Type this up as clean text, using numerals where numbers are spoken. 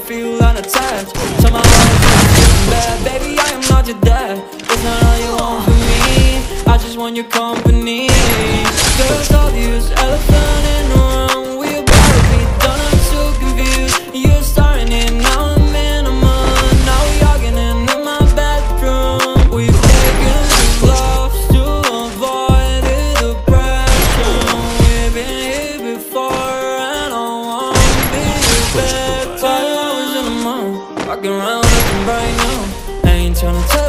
feel unattached. So my heart is feeling bad. Baby, I am not your dad. That's not all you want from me. I just want your company. Girls love you's elephant in the room. We about to be done, I'm so confused. You're starting it, now I'm in a month. Now we arguing in my bedroom. We've taken some loves to avoid the depression. We've been here before and I wanna be back. 5 hours in a month, walking around looking bright now. I ain't tryna tell